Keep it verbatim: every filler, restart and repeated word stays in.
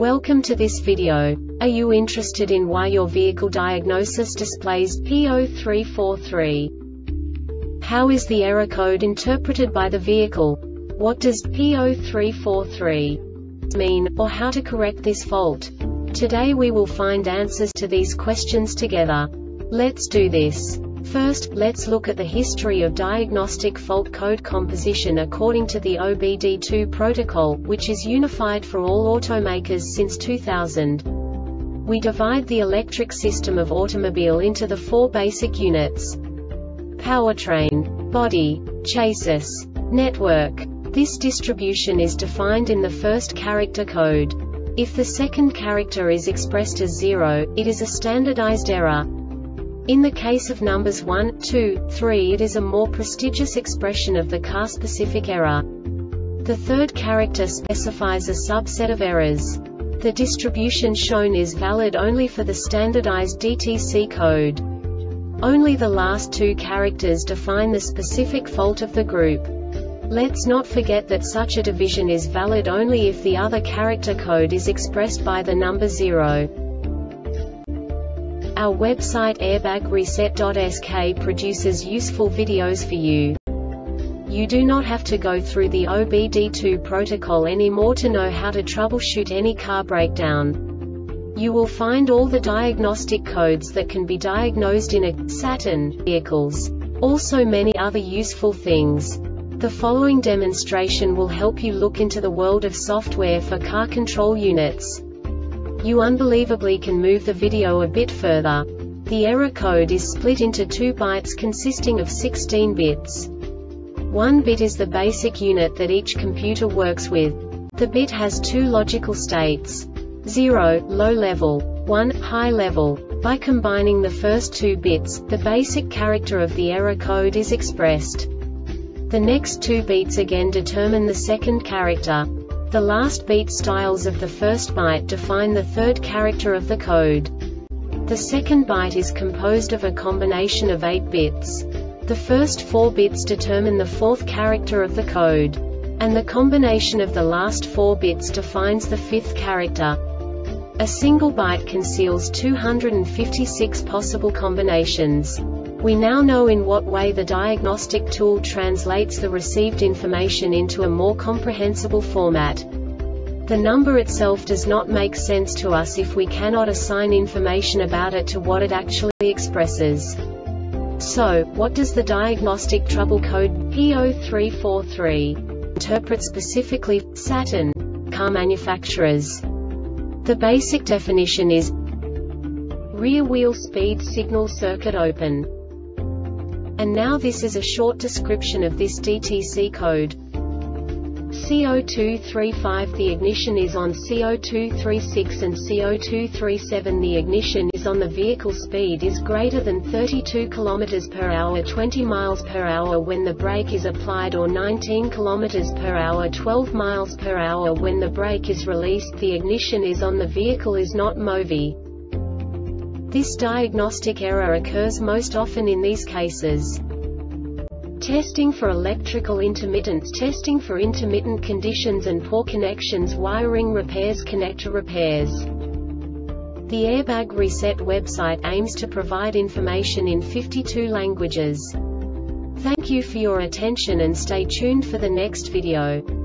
Welcome to this video. Are you interested in why your vehicle diagnosis displays P zero three four three? How is the error code interpreted by the vehicle? What does P zero three four three mean, or how to correct this fault? Today we will find answers to these questions together. Let's do this. First, let's look at the history of diagnostic fault code composition according to the O B D two protocol, which is unified for all automakers since two thousand. We divide the electric system of automobile into the four basic units: powertrain, body, chassis, network. This distribution is defined in the first character code. If the second character is expressed as zero, it is a standardized error. In the case of numbers one, two, three, it is a more prestigious expression of the car-specific error. The third character specifies a subset of errors. The distribution shown is valid only for the standardized D T C code. Only the last two characters define the specific fault of the group. Let's not forget that such a division is valid only if the other character code is expressed by the number zero. Our website airbag reset dot S K produces useful videos for you. You do not have to go through the O B D two protocol anymore to know how to troubleshoot any car breakdown. You will find all the diagnostic codes that can be diagnosed in a Saturn vehicles. Also many other useful things. The following demonstration will help you look into the world of software for car control units. You unbelievably can move the video a bit further. The error code is split into two bytes consisting of sixteen bits. One bit is the basic unit that each computer works with. The bit has two logical states: zero, low level, one, high level. By combining the first two bits, the basic character of the error code is expressed. The next two beats again determine the second character. The last beat styles of the first byte define the third character of the code. The second byte is composed of a combination of eight bits. The first four bits determine the fourth character of the code. And the combination of the last four bits defines the fifth character. A single byte conceals two hundred fifty-six possible combinations. We now know in what way the diagnostic tool translates the received information into a more comprehensible format. The number itself does not make sense to us if we cannot assign information about it to what it actually expresses. So, what does the diagnostic trouble code P zero three four three interpret specifically for Saturn car manufacturers? The basic definition is rear wheel speed signal circuit open. And now this is a short description of this D T C code. C zero two three five the ignition is on, C zero two three six and C zero two three seven the ignition is on. The vehicle speed is greater than thirty-two kilometers per hour, twenty miles per hour when the brake is applied, or nineteen kilometers per hour, twelve miles per hour when the brake is released. The ignition is on. The vehicle is not M O V I. This diagnostic error occurs most often in these cases: testing for electrical intermittence, testing for intermittent conditions and poor connections, wiring repairs, connector repairs. The Airbag Reset website aims to provide information in fifty-two languages. Thank you for your attention and stay tuned for the next video.